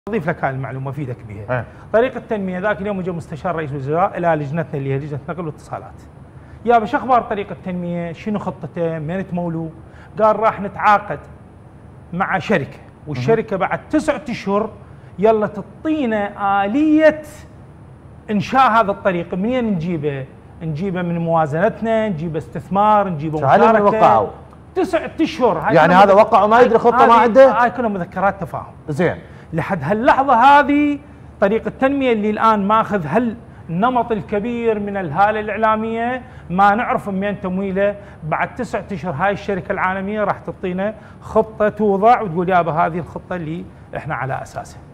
اضيف لك هاي المعلومه افيدك بها. طريقه التنميه ذاك اليوم اجى مستشار رئيس الوزراء الى لجنتنا اللي هي لجنه نقل واتصالات. يا شو اخبار طريقه التنميه؟ شنو خطته؟ من تمولوا؟ قال راح نتعاقد مع شركه، والشركه بعد 9 اشهر يلا تعطينا اليه انشاء هذا الطريق. منين نجيبه؟ نجيبه من موازنتنا، نجيبه استثمار، نجيبه مشاركه. وقعوا 9 اشهر. يعني هذا وقع وما يدري خطه ما عنده؟ هاي كلها مذكرات تفاهم. زين. لحد هاللحظه هذه طريقه التنميه اللي الان ماخذ النمط الكبير من الهاله الاعلاميه، ما نعرف من تمويله. بعد 9 اشهر هاي الشركه العالميه راح تعطينا خطه توضع وتقول يابا هذه الخطه اللي احنا على اساسها.